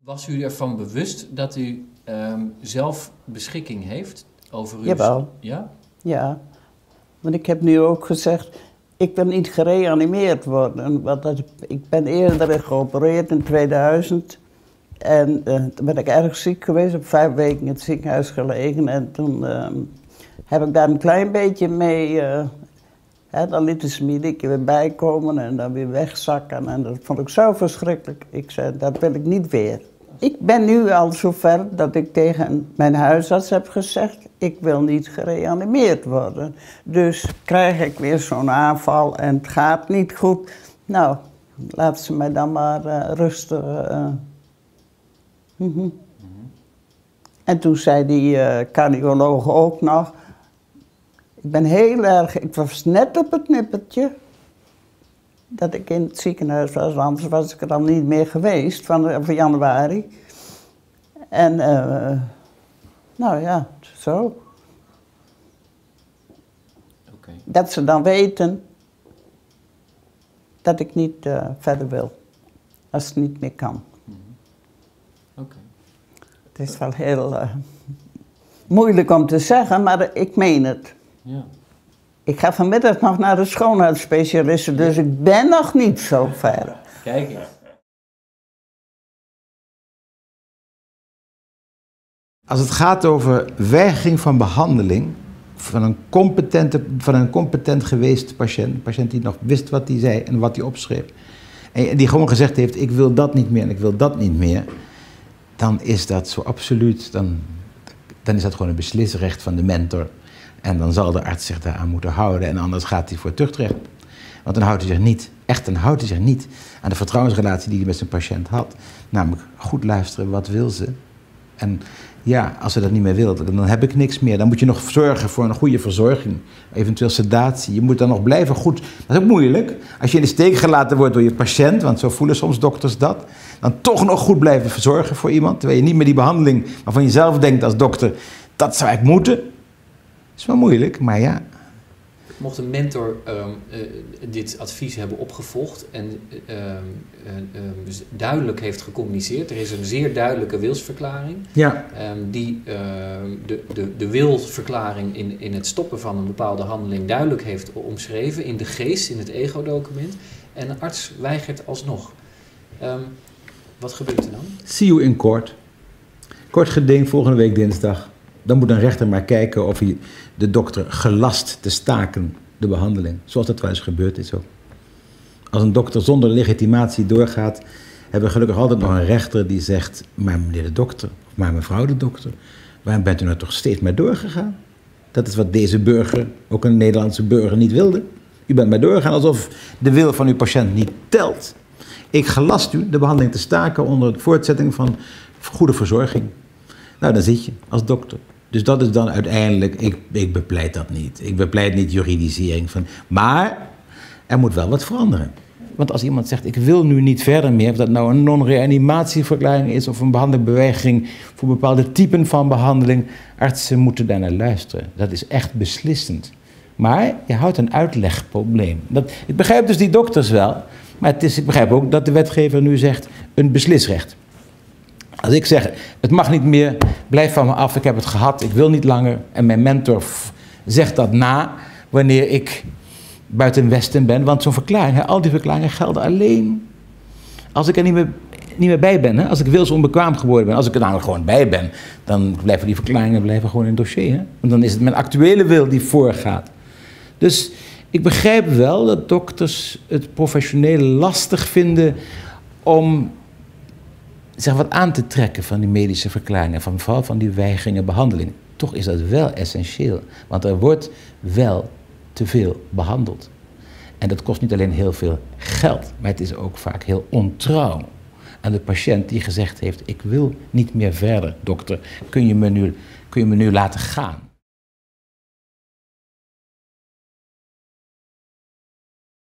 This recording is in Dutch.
Was u ervan bewust dat u zelf beschikking heeft over uw... Jawel. Ja? Ja, want ik heb nu ook gezegd, ik wil niet gereanimeerd worden. Want ik ben eerder geopereerd in 2000. En toen ben ik erg ziek geweest, op 5 weken in het ziekenhuis gelegen. En toen heb ik daar een klein beetje mee... dan lieten ze me iedere keer weer bijkomen en dan weer wegzakken. En dat vond ik zo verschrikkelijk. Ik zei, dat wil ik niet weer. Ik ben nu al zover dat ik tegen mijn huisarts heb gezegd, ik wil niet gereanimeerd worden. Dus krijg ik weer zo'n aanval en het gaat niet goed. Nou, laat ze mij dan maar rustig... En toen zei die cardioloog ook nog, ik was net op het nippertje dat ik in het ziekenhuis was, anders was ik er dan niet meer geweest van januari. En nou ja, zo. Okay. Dat ze dan weten dat ik niet verder wil, als het niet meer kan. Okay. Het is wel heel moeilijk om te zeggen, maar ik meen het. Ja. Ik ga vanmiddag nog naar de schoonheidsspecialisten, dus ik ben nog niet zo ver. Kijk eens. Als het gaat over weigering van behandeling van een competent geweest patiënt, een patiënt die nog wist wat hij zei en wat hij opschreef, en die gewoon gezegd heeft, ik wil dat niet meer en ik wil dat niet meer, dan is dat zo absoluut, dan is dat gewoon een beslisrecht van de mentor. En dan zal de arts zich daaraan moeten houden en anders gaat hij voor tuchtrecht. Want dan houdt hij zich niet aan de vertrouwensrelatie die hij met zijn patiënt had. Namelijk goed luisteren, wat wil ze? En ja, als ze dat niet meer wil, dan heb ik niks meer. Dan moet je nog zorgen voor een goede verzorging, eventueel sedatie. Je moet dan nog blijven goed. Dat is ook moeilijk. Als je in de steek gelaten wordt door je patiënt, want zo voelen soms dokters dat, dan toch nog goed blijven verzorgen voor iemand, terwijl je niet meer die behandeling waarvan je zelf denkt als dokter, dat zou ik moeten. Dat is wel moeilijk, maar ja. Mocht een mentor dit advies hebben opgevolgd en dus duidelijk heeft gecommuniceerd, er is een zeer duidelijke wilsverklaring, Ja. Die de wilsverklaring in het stoppen van een bepaalde handeling duidelijk heeft omschreven in de geest, in het ego-document, en een arts weigert alsnog. Wat gebeurt er dan? See you in court. Kort geding, volgende week dinsdag. Dan moet een rechter maar kijken of hij de dokter gelast te staken, de behandeling. Zoals dat wel eens gebeurd is ook. Als een dokter zonder legitimatie doorgaat, hebben we gelukkig altijd nog een rechter die zegt, maar meneer de dokter, of maar mevrouw de dokter, waarom bent u nou toch steeds maar doorgegaan? Dat is wat deze burger, ook een Nederlandse burger, niet wilde. U bent maar doorgegaan alsof de wil van uw patiënt niet telt. Ik gelast u de behandeling te staken onder de voortzetting van goede verzorging. Nou, dan zit je als dokter. Dus dat is dan uiteindelijk, ik bepleit dat niet. Ik bepleit niet juridisering van, maar er moet wel wat veranderen. Want als iemand zegt, ik wil nu niet verder meer, of dat nou een non-reanimatieverklaring is of een behandelbeweigering voor bepaalde typen van behandeling, artsen moeten daar naar luisteren. Dat is echt beslissend. Maar je houdt een uitlegprobleem. Ik begrijp dus die dokters wel, maar ik begrijp ook dat de wetgever nu zegt, een beslisrecht. Als ik zeg, het mag niet meer, blijf van me af, ik heb het gehad, ik wil niet langer. En mijn mentor zegt dat na, wanneer ik buiten Westen ben. Want zo'n verklaring, al die verklaringen gelden alleen als ik er niet meer bij ben. Hè? Als ik wilsonbekwaam geworden ben. Als ik er nou gewoon bij ben, dan blijven die verklaringen gewoon in het dossier. Hè? Want dan is het mijn actuele wil die voorgaat. Dus ik begrijp wel dat dokters het professioneel lastig vinden om zich wat aan te trekken van die medische verklaringen, vooral van die weigeringen behandeling. Toch is dat wel essentieel, want er wordt wel te veel behandeld. En dat kost niet alleen heel veel geld, maar het is ook vaak heel ontrouw aan de patiënt die gezegd heeft, ik wil niet meer verder, dokter, kun je me nu laten gaan.